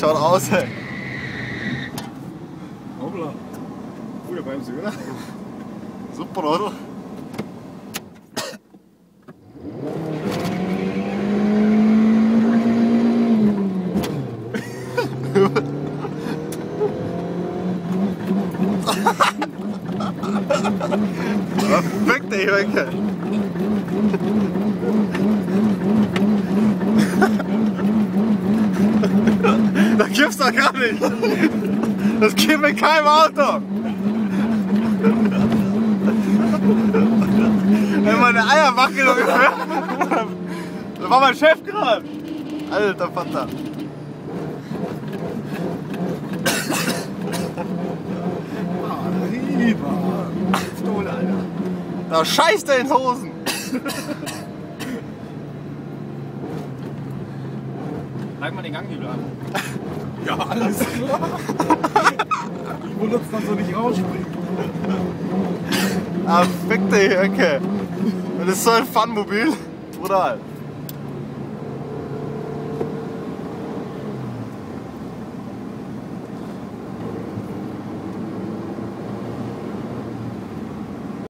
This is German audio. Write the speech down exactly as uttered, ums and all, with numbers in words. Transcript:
schaut aus, ey. Hoppla. Gute Bremse, oder? Super, oder? Perfekte Höcke. Das gibt's doch gar nicht. Das gibt in keinem Auto. Wenn meine Eier wackeln ungefähr. Da war mein Chef gerade. Alter Vater. Stole, Alter. Da scheißt er in Hosen. Bleib mal den Ganghebel an. Ja, alles klar. Ich wundere uns, dass du nicht rausspringen. Ah, fick die Höcke. Das ist so ein Funmobil. Brutal.